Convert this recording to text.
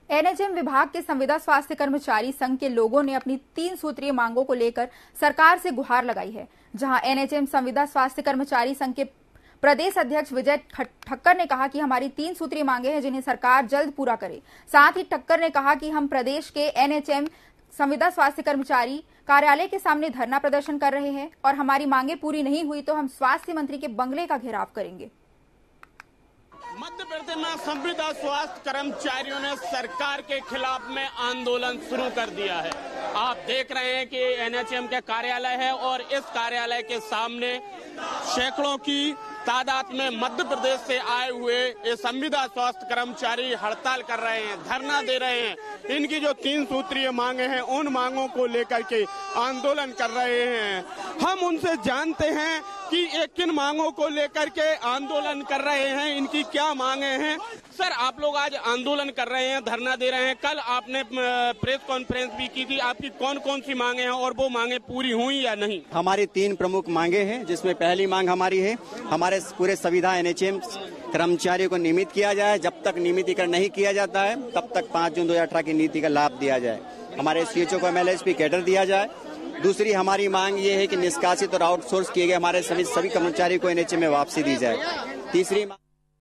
NHM विभाग के संविदा स्वास्थ्य कर्मचारी संघ के लोगों ने अपनी 3 सूत्रीय मांगों को लेकर सरकार से गुहार लगाई है। जहां एनएचएम संविदा स्वास्थ्य कर्मचारी संघ के प्रदेश अध्यक्ष विजय ठक्कर ने कहा कि हमारी 3 सूत्रीय मांगे हैं जिन्हें सरकार जल्द पूरा करे। साथ ही ठक्कर ने कहा कि हम प्रदेश के एनएचएम संविदा स्वास्थ्य कर्मचारी कार्यालय के सामने धरना प्रदर्शन कर रहे हैं और हमारी मांगे पूरी नहीं हुई तो हम स्वास्थ्य मंत्री के बंगले का घेराव करेंगे। मध्य प्रदेश में संविदा स्वास्थ्य कर्मचारियों ने सरकार के खिलाफ में आंदोलन शुरू कर दिया है। आप देख रहे हैं कि एनएचएम के कार्यालय है और इस कार्यालय के सामने सैकड़ों की तादाद में मध्य प्रदेश से आए हुए ये संविदा स्वास्थ्य कर्मचारी हड़ताल कर रहे हैं, धरना दे रहे हैं। इनकी जो 3 सूत्रीय मांगे हैं उन मांगों को लेकर के आंदोलन कर रहे हैं। हम उनसे जानते हैं कि ये किन मांगों को लेकर के आंदोलन कर रहे हैं, इनकी क्या मांगे हैं। सर, आप लोग आज आंदोलन कर रहे हैं, धरना दे रहे हैं। कल आपने प्रेस कॉन्फ्रेंस भी की थी। आपकी कौन कौन सी मांगे हैं और वो मांगे पूरी हुई या नहीं? हमारी 3 प्रमुख मांगे हैं, जिसमें पहली मांग हमारी है हमारे पूरे संविदा एनएचएम कर्मचारियों को नियमित किया जाए। जब तक नियमितीकरण नहीं किया जाता है तब तक 5 जून 2018 की नीति का लाभ दिया जाए। हमारे सीएचओ को एमएलएसपी कैडर दिया जाए। दूसरी हमारी मांग ये है कि निष्कासित और आउटसोर्स किए गए हमारे सभी कर्मचारी को एनएचएम में वापसी दी जाए। तीसरी